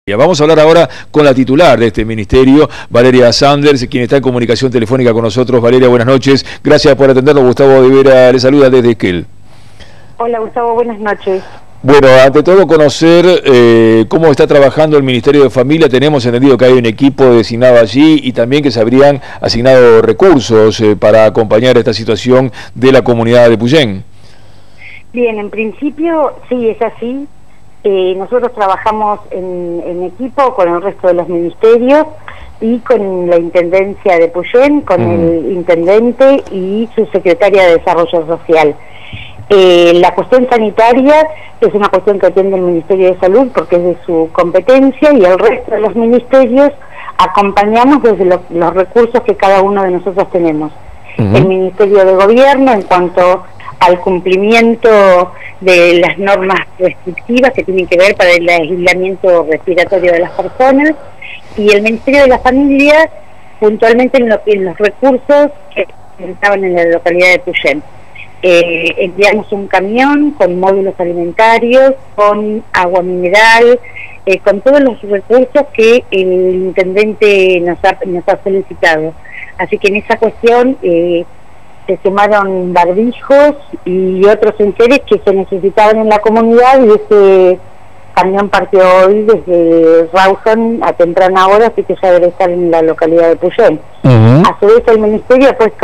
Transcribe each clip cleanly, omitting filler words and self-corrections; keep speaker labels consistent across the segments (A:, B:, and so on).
A: Vamos a hablar ahora con la titular de este ministerio, Valeria Sanders, quien está en comunicación telefónica con nosotros. Valeria, buenas noches. Gracias por atendernos. Gustavo de Vera le saluda desde Esquel.
B: Hola Gustavo, buenas noches.
A: Bueno, ante todo conocer cómo está trabajando el Ministerio de Familia. Tenemos entendido que hay un equipo designado allí y también que se habrían asignado recursos para acompañar esta situación de la comunidad de Puyén.
B: Bien, en principio sí es así. Nosotros trabajamos en equipo con el resto de los ministerios y con la Intendencia de Puyén, con el Intendente y su Secretaria de Desarrollo Social. La cuestión sanitaria es una cuestión que atiende el Ministerio de Salud porque es de su competencia, y el resto de los ministerios acompañamos desde los recursos que cada uno de nosotros tenemos. El Ministerio de Gobierno en cuanto al cumplimiento de las normas restrictivas que tienen que ver para el aislamiento respiratorio de las personas, y el Ministerio de la Familia puntualmente en los recursos que estaban en la localidad de Puyén. Enviamos un camión con módulos alimentarios, con agua mineral, con todos los recursos que el intendente nos ha solicitado. Así que en esa cuestión se sumaron barbijos y otros enseres que se necesitaban en la comunidad, y ese camión partió hoy desde Rawson a temprana hora, así que ya debe estar en la localidad de Puyén. A su vez el Ministerio ha puesto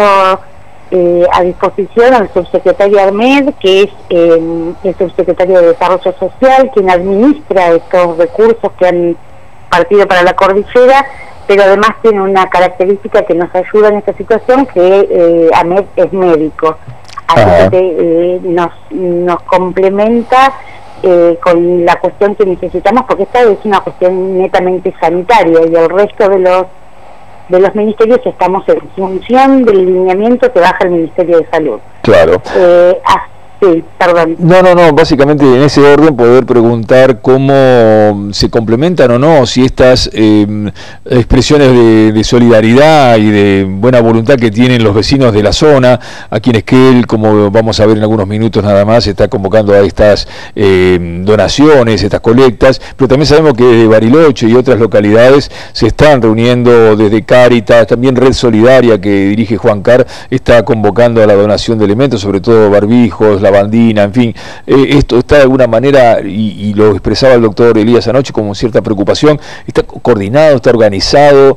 B: a disposición al subsecretario Ahmed, que es el subsecretario de Desarrollo Social, quien administra estos recursos que han partido para la cordillera, pero además tiene una característica que nos ayuda en esta situación, que Ahmed es médico, así que nos complementa con la cuestión que necesitamos, porque esta es una cuestión netamente sanitaria, y el resto de los ministerios estamos en función del lineamiento que baja el Ministerio de Salud. Claro. Sí, perdón.
A: No, básicamente en ese orden poder preguntar cómo se complementan o no, si estas expresiones de solidaridad y de buena voluntad que tienen los vecinos de la zona, aquí en Esquel, como vamos a ver en algunos minutos nada más, se está convocando a estas donaciones, estas colectas, pero también sabemos que desde Bariloche y otras localidades se están reuniendo desde Cáritas, también Red Solidaria, que dirige Juan Carr, está convocando a la donación de elementos, sobre todo barbijos, lavandina, en fin. Esto está de alguna manera, y lo expresaba el doctor Elías anoche como cierta preocupación, está coordinado, está organizado,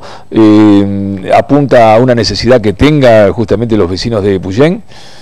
A: apunta a una necesidad que tenga justamente los vecinos de Puyén.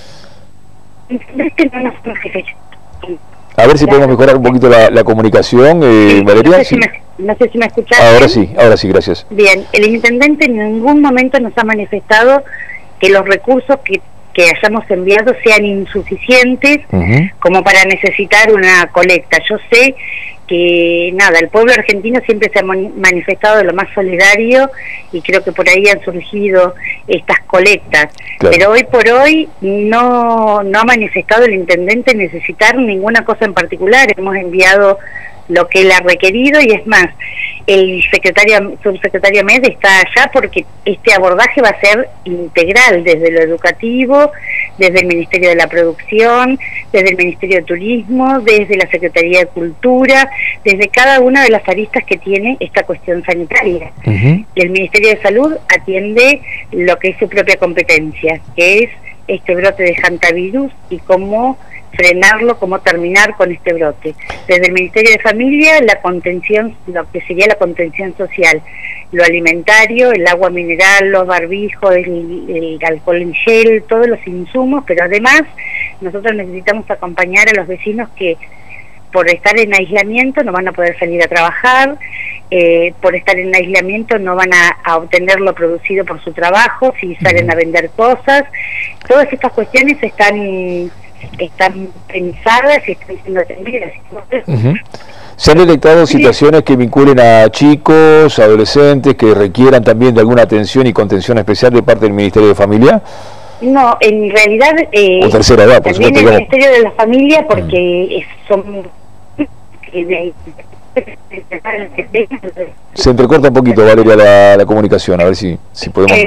A: A ver si podemos mejorar un poquito la comunicación, Valeria.
B: No sé si me escuchás.
A: Ahora sí, gracias.
B: Bien, el intendente en ningún momento nos ha manifestado que los recursos que hayamos enviado sean insuficientes como para necesitar una colecta. Yo sé que el pueblo argentino siempre se ha manifestado de lo más solidario, y creo que por ahí han surgido estas colectas, pero hoy por hoy no ha manifestado el intendente necesitar ninguna cosa en particular. Hemos enviado lo que él ha requerido, y es más, el subsecretario Ahmed está allá porque este abordaje va a ser integral, desde lo educativo, desde el Ministerio de la Producción, desde el Ministerio de Turismo, desde la Secretaría de Cultura, desde cada una de las aristas que tiene esta cuestión sanitaria. El Ministerio de Salud atiende lo que es su propia competencia, que es este brote de hantavirus y cómo frenarlo, cómo terminar con este brote. Desde el Ministerio de Familia, la contención, lo que sería la contención social, lo alimentario, el agua mineral, los barbijos, el alcohol en gel, todos los insumos, pero además nosotros necesitamos acompañar a los vecinos que por estar en aislamiento no van a poder salir a trabajar, por estar en aislamiento no van a obtener lo producido por su trabajo, si salen a vender cosas. Todas estas cuestiones están pensadas y están siendo atendidas.
A: ¿Se han detectado situaciones que vinculen a chicos, adolescentes, que requieran también de alguna atención y contención especial de parte del Ministerio de Familia?
B: No, en realidad
A: o tercera edad, por
B: también
A: supuesto,
B: el Ministerio de la Familia, porque son...
A: Se entrecorta un poquito, Valeria, la comunicación, a ver si podemos...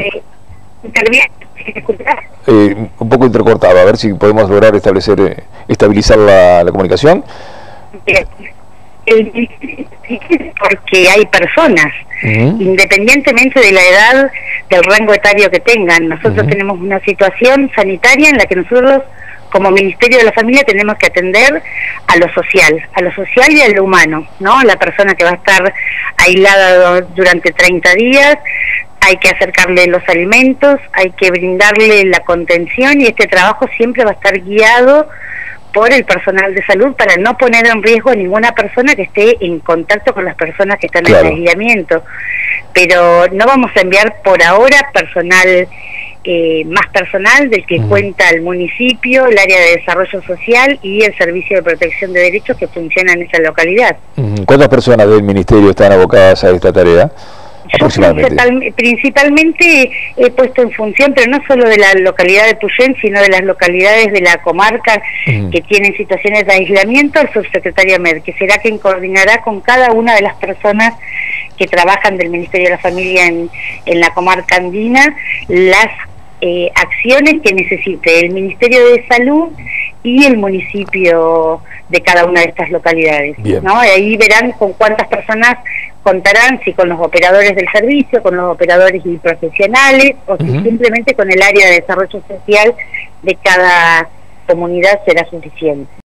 A: un poco entrecortado, a ver si podemos lograr estabilizar la comunicación.
B: porque hay personas, independientemente de la edad, del rango etario que tengan. Nosotros tenemos una situación sanitaria en la que nosotros, como Ministerio de la Familia, tenemos que atender a lo social y a lo humano, ¿no? La persona que va a estar aislada durante 30 días, hay que acercarle los alimentos, hay que brindarle la contención, y este trabajo siempre va a estar guiado por el personal de salud para no poner en riesgo a ninguna persona que esté en contacto con las personas que están en aislamiento. Pero no vamos a enviar por ahora personal, más personal del que cuenta el municipio, el área de desarrollo social y el servicio de protección de derechos que funciona en esa localidad.
A: ¿Cuántas personas del ministerio están abocadas a esta tarea?
B: Yo principalmente he puesto en función, pero no solo de la localidad de Puyén, sino de las localidades de la comarca que tienen situaciones de aislamiento, el subsecretario Med, que será quien coordinará con cada una de las personas que trabajan del Ministerio de la Familia en la comarca andina las acciones que necesite el Ministerio de Salud y el municipio de cada una de estas localidades, ¿no? Ahí verán con cuántas personas contarán, si con los operadores del servicio, con los operadores y profesionales, o si simplemente con el área de desarrollo social de cada comunidad será suficiente.